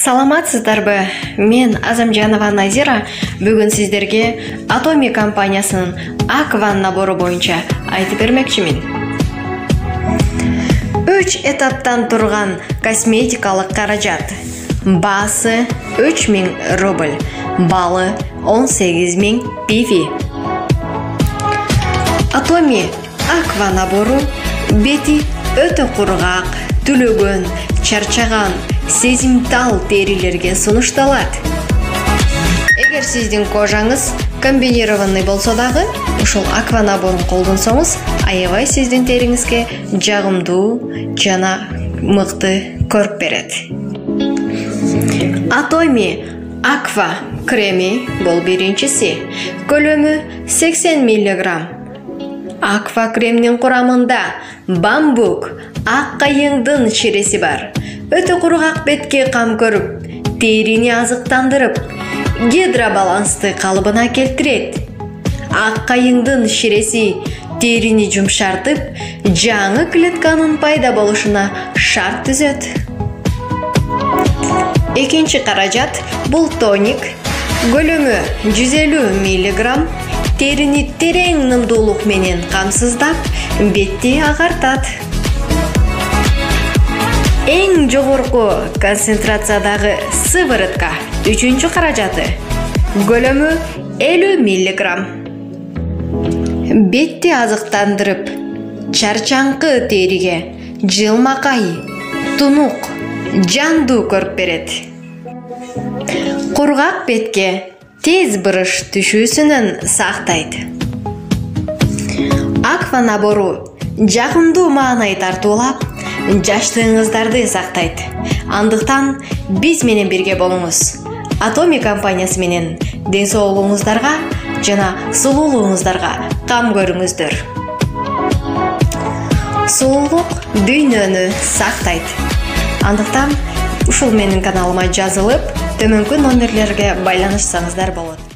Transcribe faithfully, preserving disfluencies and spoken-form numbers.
Саламатсыздарбы? Мен Азамжанова Назира бүгін сіздерге Atomy компаниясының Aqua наборы бойынша айтып бермекшімін. Үч этаптан тұрған косметикалық қаражат. Басы үч миң рубль, балы он сегиз миң пифи. Atomy Aqua наборы бети өтө құрғақ, түлөгөн, чарчаган, сезимтал терилерге сунушталат. Эгер сиздин кожаңыз комбинированный болсо дагы, ушул Aqua наборун колдонсоңуз, аябай сиздин териңизге жагымдуу жана мыкты көрүп берет. Atomy Aqua креми бул биринчиси, көлөмү сексен миллиграмм. Aqua кремнин курамында бамбук, ак кайыңдын ширеси бар. Өтө кургак бетке кам көрүп, терини азыктандырып, гидробалансты калыбына келтирет. Ак кайыңдын ширеси терини жумшартып, жаңы клетканын пайда болушуна шарт түзөт. Экинчи каражат бул тоник, көлөмү жүз элүү миллиграмм, терини терең нымдуулук менен камсыздап, бетти агартат. Эң жогорку концентрациядагы сыворотка үчүнчү каражаты, көлөмү элүү миллиграмм. Бетти азыктандырып, чарчаңкы териге жылмакай, тунук, жандуу көрүп берет. Кургак бетке тез бырыш түшүүсүнөн сактайт. Aqua набору жагымдуу маанай тартуулап, жаштыгыңыздарды сактайт. Андыктан биз менен бирге болуңуз. Atomy компаниясы менен ден соолугуңуздарга жана сулуулугуңуздарга кам көрүңүздөр. Сулуулук дүйнөнү сактайт. Андыктан ушул менин каналыма жазылып, төмөнкү номерлерге байланышсаңыздар болот.